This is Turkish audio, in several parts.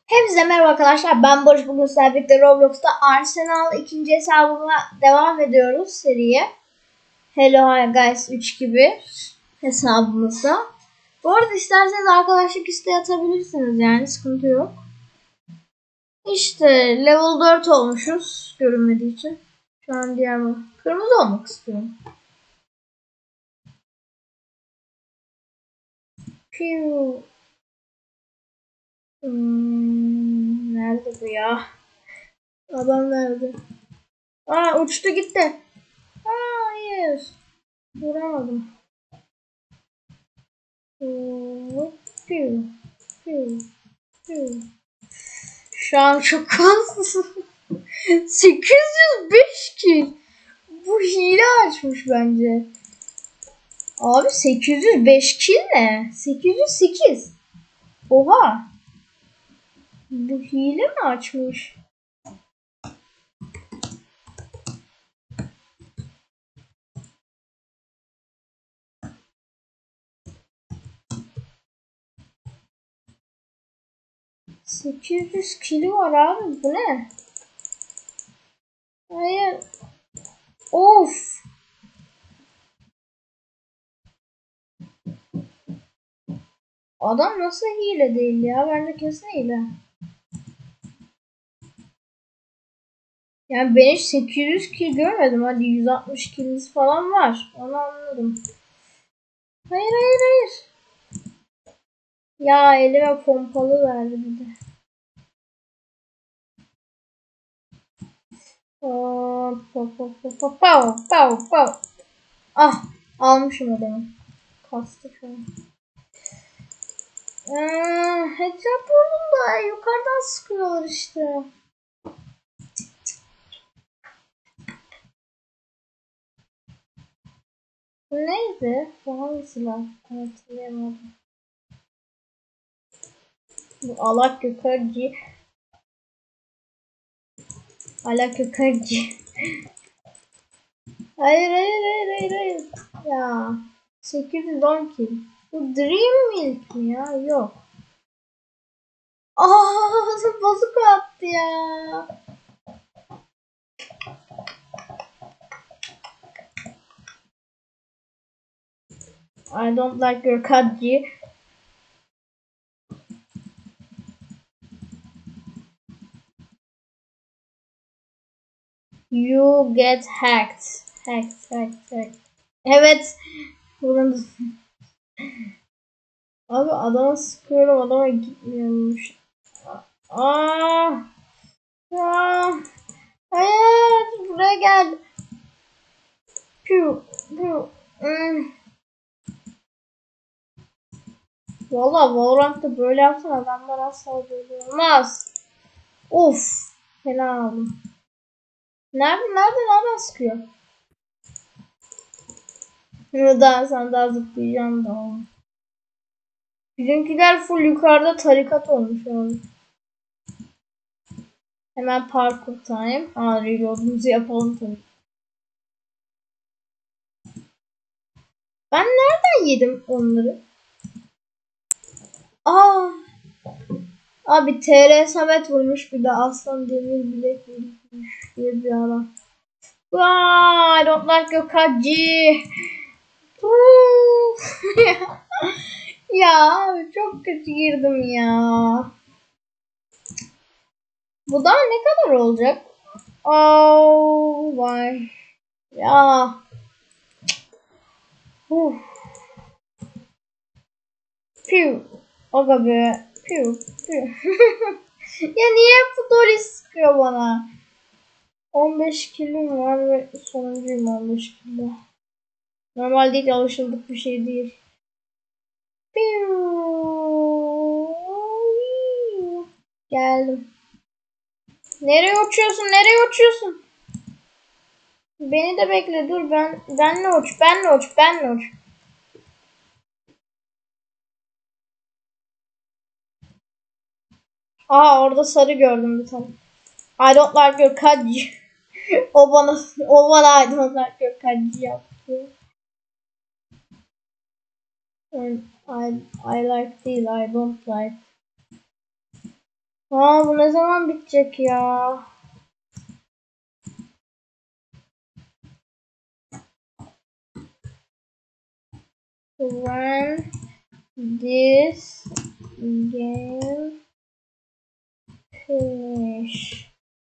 Hepinize merhaba arkadaşlar. Ben Barış. Bugün sizlerle birlikte Roblox'ta Arsenal ikinci hesabıma devam ediyoruz seriye. Hello Hi Guys 3 gibi hesabımızda. Bu arada isterseniz arkadaşlık isteği atabilirsiniz, yani sıkıntı yok. İşte level 4 olmuşuz görünmediği için. Şu an diğer kırmızı olmak istiyorum. Piu. Nerede bu ya? Adam nerede? Aa, uçtu gitti. Hayır. Vuramadım. Piu, piu, piu. Şu an çok az. 805 kill. Bu hile açmış bence. Abi 805 kill ne? 808. Oha. Bu hile mi açmış? ...800 kili var abi, bu ne? Hayır. Of. Adam nasıl hile değil ya? Bence kesin hile. Yani ben hiç 800 kill görmedim. Hadi 160 killiniz falan var. Onu anladım. Hayır hayır hayır. Ya elime pompalı verdi bir de. Ah, almışım adamı. Kastı şu an. Headshot vurdum da yukarıdan sıkıyorlar işte. Bu neydi? Bu hangi silah? Hatırlayamadım. Bu alak yukarıcı. Alak yukarıcı. Hayır hayır hayır hayır hayır. Ya 810 kill. Bu Dream Milk mi ya? Yok. Aa, bozuk attı ya. I don't like your kanji. You get hacked. Hacked. Evet. Buradan abi adama sıkıyorum, adama gitmiyormuş. Aa, aa, hayır, buraya gel. Piu, piu. Valla Valorant'ta böyle yapsan adamlar asla böyle olmaz. Of. Fena aldım. Nereden sıkıyor? Daha sen daha zıplayacağım da. Bizimkiler full yukarıda tarikat olmuş abi. Hemen parkur time. Reload'umuzu yapalım tabii. Ben nereden yedim onları? Abi TR Samet vurmuş, bir de Aslan Demir Bilek vurmuş diye bir adam. I don't like your kaji. Ya çok kötü girdim ya. Bu daha ne kadar olacak? Oh my. Ya. Piu. Aga be. Piu. Ya niye bu Doris sıkıyor bana? 15 kilim var ve sonuncuyum 15 kilo. Normal değil, alışıldık bir şey değil. Geldim. Nereye uçuyorsun? Nereye uçuyorsun? Beni de bekle, dur, benle uç. Orada sarı gördüm bir tane. I don't like your kanji. o bana I don't like your kanji yaptı. I like değil, I don't like. Aa, bu ne zaman bitecek ya? When this game finish.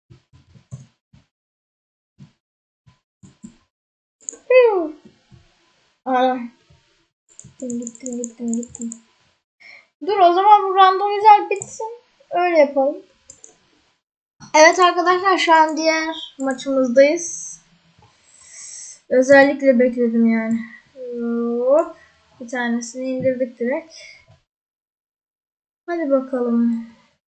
Ana. Gittim. Dur, o zaman bu randomizer bitsin. Öyle yapalım. Evet arkadaşlar, şu an diğer maçımızdayız. Özellikle bekledim yani. Hop. Bir tanesini indirdik direkt. Hadi bakalım.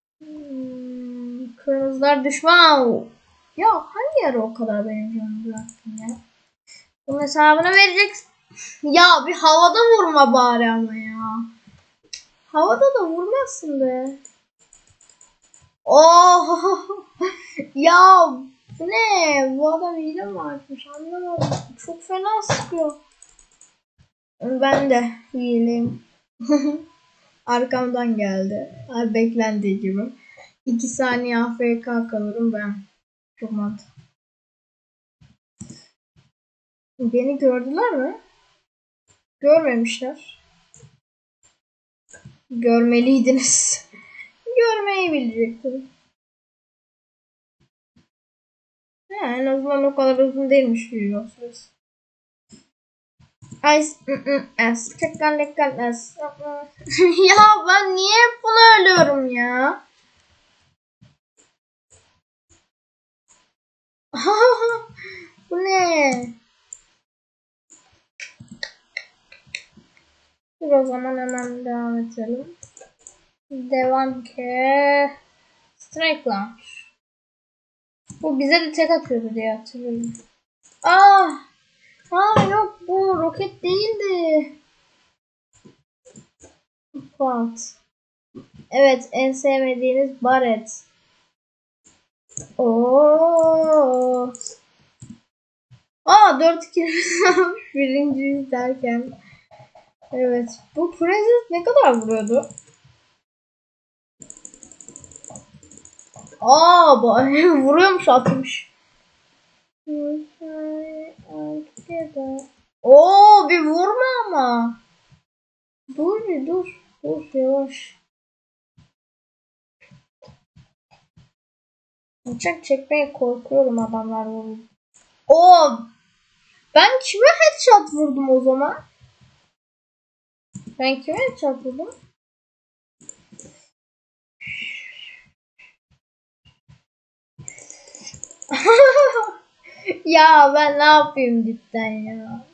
Kırmızılar düşman. Ya hangi ara o kadar benim canımı bıraktın ya? Bunun hesabını vereceksin. Ya bir havada vurma bari ama ya. Havada da vurmazsın be. Oh ya, bu ne? Bu adam hile mi açmış? Anlamadım. Çok fena sıkıyor. Ben de hileyim. Arkamdan geldi. Abi, beklendiği gibi. 2 saniye AFK kalırım ben. Çok mantıklı. Beni gördüler mi? Görmemişler. Görmeliydiniz. Görmeyi bilecektim. En azından o kadar uzun değilmiş video süresi. Ya ben niye hep bunu ölüyorum ya? Bu ne? Dur, o zaman hemen devam edelim. Devam ki. Strike Launch. Bu bize de tek atıyordu diye hatırlıyorum. Yok, bu roket değildi. Quad. Evet, en sevmediğiniz Barret. Oo. 4-2 birinciyiz derken. Evet, bu Prezes ne kadar vuruyordu? Vuruyormuş, atmış. Bir vurma ama. Dur yavaş. Bıçak çekmeye korkuyorum, adamlar vuruyor. Ben kime headshot vurdum o zaman? Ya ben ne yapayım cidden ya.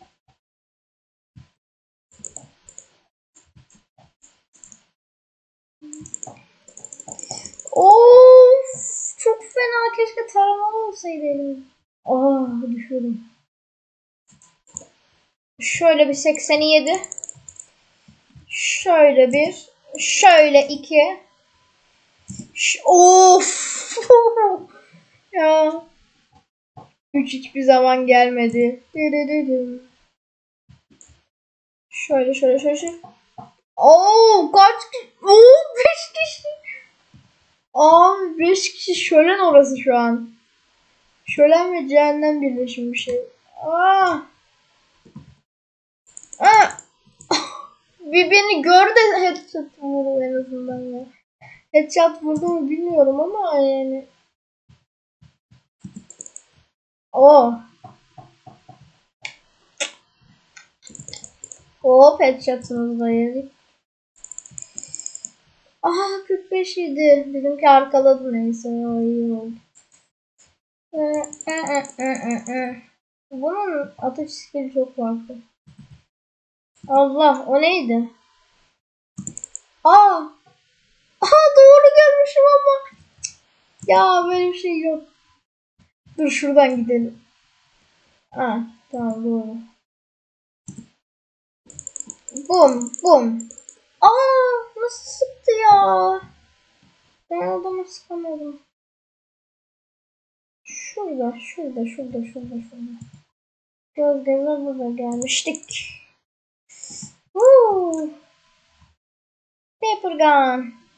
Çok fena, keşke taramalı olsaydı elim. Düşürdüm. Şöyle bir 87. Şöyle bir. Şöyle 2. Ya. 3 hiçbir zaman gelmedi. Şöyle. Kaç kişi? 5 kişi. 5 kişi şölen orası şu an. Şölen ve cehennem birleşim bir şey. Bir beni gör de headshot vurdu en azından ya. Headshot vurdu mu bilmiyorum ama yani. Headshot'ımızı da yedik. 45 idi. Bizimki arkaladı, neyse. İyi oldu. Bunun atış skill'i çok farklı. Allah, o neydi? Doğru görmüşüm ama. Ya böyle bir şey yok. Dur, şuradan gidelim. Tamam, doğru. Bum. Nasıl sıktı ya? Ben adamı sıkamadım. Şurada. Gözlerine burada gelmiştik. Paper gun.